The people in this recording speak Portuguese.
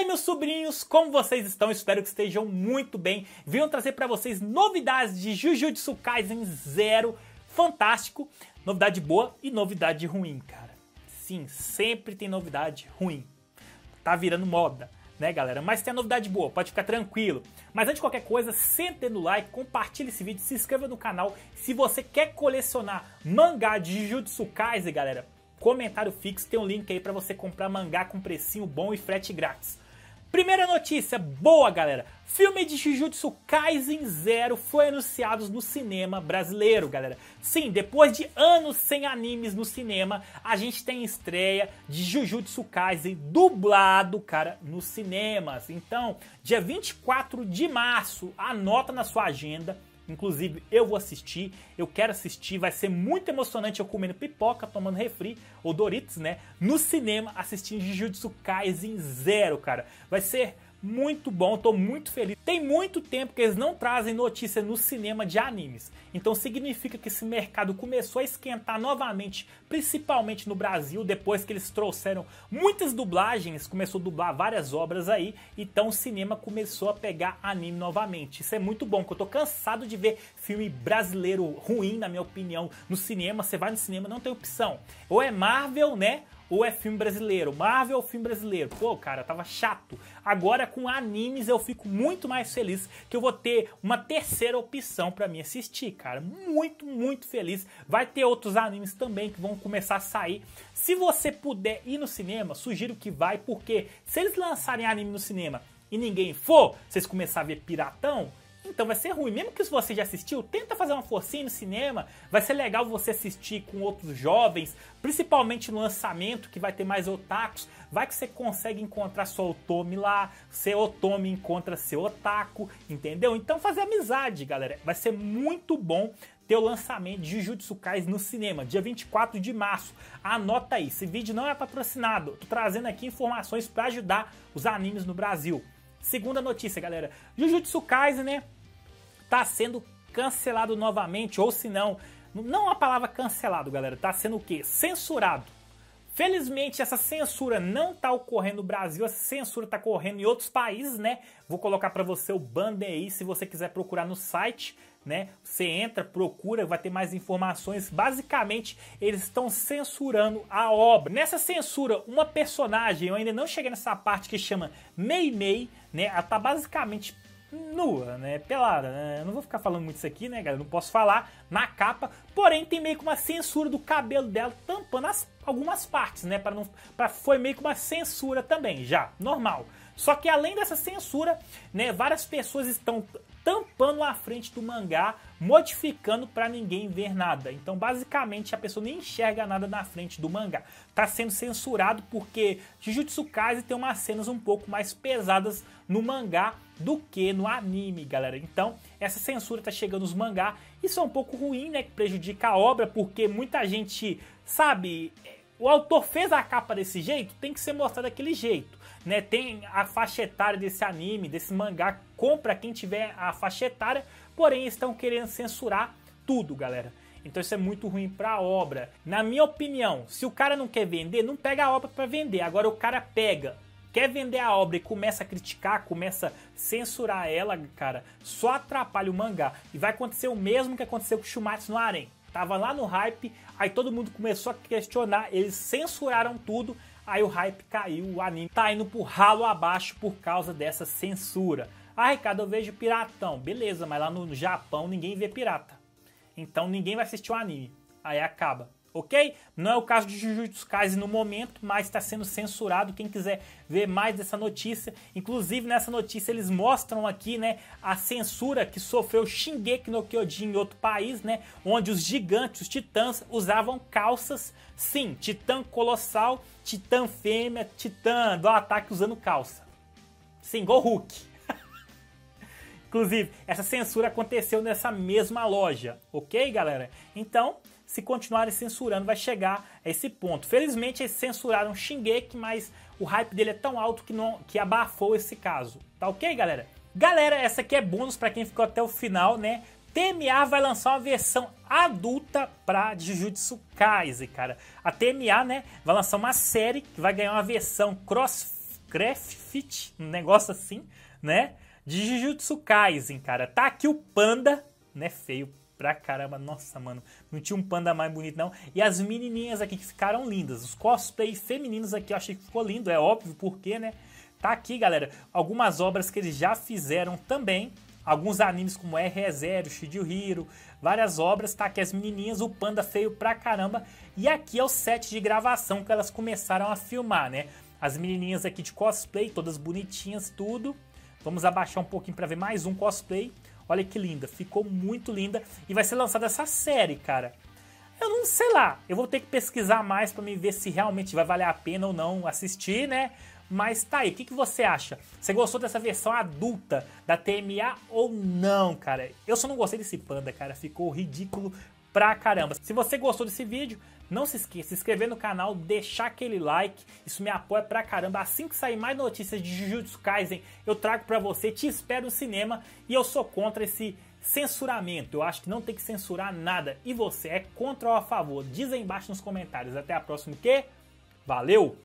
aí, meus sobrinhos, como vocês estão? Espero que estejam muito bem. Venho trazer pra vocês novidades de Jujutsu Kaisen Zero. Fantástico, novidade boa e novidade ruim, cara. Sim, sempre tem novidade ruim. Tá virando moda, né, galera? Mas tem a novidade boa, pode ficar tranquilo. Mas antes de qualquer coisa, senta no like, compartilha esse vídeo, se inscreva no canal. Se você quer colecionar mangá de Jujutsu Kaisen, galera, comentário fixo, tem um link aí pra você comprar mangá com precinho bom e frete grátis. Primeira notícia boa, galera. Filme de Jujutsu Kaisen Zero foi anunciado no cinema brasileiro, galera. Sim, depois de anos sem animes no cinema, a gente tem estreia de Jujutsu Kaisen dublado, cara, nos cinemas. Então, dia 24 de março, anota na sua agenda. Inclusive, eu vou assistir, eu quero assistir, vai ser muito emocionante eu comendo pipoca, tomando refri, ou Doritos, né? No cinema, assistindo Jujutsu Kaisen Zero, cara. Vai ser muito bom, tô muito feliz. Tem muito tempo que eles não trazem notícia no cinema de animes. Então significa que esse mercado começou a esquentar novamente, principalmente no Brasil, depois que eles trouxeram muitas dublagens, começou a dublar várias obras aí, então o cinema começou a pegar anime novamente. Isso é muito bom, porque eu tô cansado de ver filme brasileiro ruim, na minha opinião, no cinema. Você vai no cinema, não tem opção. Ou é Marvel, né? Ou é filme brasileiro, Marvel ou filme brasileiro. Pô, cara, tava chato. Agora com animes eu fico muito mais feliz que eu vou ter uma terceira opção pra mim assistir, cara. Muito, muito feliz. Vai ter outros animes também que vão começar a sair. Se você puder ir no cinema, sugiro que vai, porque se eles lançarem anime no cinema e ninguém for, vocês começarem a ver piratão, então vai ser ruim. Mesmo que se você já assistiu, tenta fazer uma forcinha no cinema. Vai ser legal você assistir com outros jovens, principalmente no lançamento, que vai ter mais otakus. Vai que você consegue encontrar sua otome lá, seu otome encontra seu otaku, entendeu? Então fazer amizade, galera. Vai ser muito bom ter o lançamento de Jujutsu Kaisen no cinema, dia 24 de março. Anota aí, esse vídeo não é patrocinado. Tô trazendo aqui informações para ajudar os animes no Brasil. Segunda notícia, galera. Jujutsu Kaisen, né, tá sendo cancelado novamente, ou se não, não a palavra cancelado, galera, tá sendo o quê? Censurado. Felizmente essa censura não tá ocorrendo no Brasil, essa censura tá ocorrendo em outros países, né? Vou colocar pra você o banner aí, se você quiser procurar no site, né? Você entra, procura, vai ter mais informações. Basicamente, eles estão censurando a obra. Nessa censura, uma personagem, eu ainda não cheguei nessa parte, que chama Mei Mei, né? Ela tá basicamente nua, né, pelada, né? Eu não vou ficar falando muito isso aqui, né, galera, não posso falar na capa, porém tem meio que uma censura do cabelo dela, tampando algumas partes, né, foi meio que uma censura também, já, normal. Só que além dessa censura, né, várias pessoas estão tampando a frente do mangá, modificando para ninguém ver nada. Então, basicamente, a pessoa nem enxerga nada na frente do mangá. Tá sendo censurado porque Jujutsu Kaisen tem umas cenas um pouco mais pesadas no mangá do que no anime, galera. Então, essa censura tá chegando nos mangá. Isso é um pouco ruim, né, que prejudica a obra, porque muita gente, sabe, o autor fez a capa desse jeito, tem que ser mostrado daquele jeito, né? Tem a faixa etária desse anime, desse mangá, compra quem tiver a faixa etária, porém estão querendo censurar tudo, galera. Então isso é muito ruim pra obra. Na minha opinião, se o cara não quer vender, não pega a obra pra vender. Agora o cara pega, quer vender a obra e começa a criticar, começa a censurar ela, cara, só atrapalha o mangá. E vai acontecer o mesmo que aconteceu com o Shumatsu no Harem. Tava lá no hype, aí todo mundo começou a questionar, eles censuraram tudo, aí o hype caiu, o anime tá indo pro ralo abaixo por causa dessa censura. Ah, Ricardo, eu vejo piratão. Beleza, mas lá no Japão ninguém vê pirata. Então ninguém vai assistir o anime. Aí acaba, ok? Não é o caso de Jujutsu Kaisen no momento, mas está sendo censurado. Quem quiser ver mais dessa notícia, inclusive nessa notícia eles mostram aqui, né, a censura que sofreu Shingeki no Kyojin em outro país, né, onde os gigantes, os titãs, usavam calças. Sim, titã colossal, titã fêmea, titã do ataque usando calça. Sim, igual Hulk. Inclusive, essa censura aconteceu nessa mesma loja, ok, galera? Então, se continuarem censurando, vai chegar a esse ponto. Felizmente, eles censuraram Shingeki, mas o hype dele é tão alto que abafou esse caso. Tá ok, galera? Galera, essa aqui é bônus pra quem ficou até o final, né? TMA vai lançar uma versão adulta pra Jujutsu Kaisen, cara. A TMA, né, vai lançar uma série que vai ganhar uma versão Craft, um negócio assim, né? De Jujutsu Kaisen, cara. Tá aqui o panda, né? Feio pra caramba. Nossa, mano. Não tinha um panda mais bonito, não. E as menininhas aqui que ficaram lindas. Os cosplays femininos aqui eu achei que ficou lindo. É óbvio, porque, né? Tá aqui, galera. Algumas obras que eles já fizeram também. Alguns animes como Re:Zero, Shihiro, várias obras, tá aqui as menininhas, o panda feio pra caramba. E aqui é o set de gravação que elas começaram a filmar, né? As menininhas aqui de cosplay, todas bonitinhas, tudo. Vamos abaixar um pouquinho pra ver mais um cosplay. Olha que linda, ficou muito linda. E vai ser lançada essa série, cara. Eu não sei lá, eu vou ter que pesquisar mais pra me ver se realmente vai valer a pena ou não assistir, né? Mas tá aí, o que você acha? Você gostou dessa versão adulta da TMA ou não, cara? Eu só não gostei desse panda, cara. Ficou ridículo pra caramba. Se você gostou desse vídeo, não se esqueça de se inscrever no canal, deixar aquele like. Isso me apoia pra caramba. Assim que sair mais notícias de Jujutsu Kaisen, eu trago pra você. Te espero no cinema. E eu sou contra esse censuramento. Eu acho que não tem que censurar nada. E você é contra ou a favor? Diz aí embaixo nos comentários. Até a próxima, que valeu!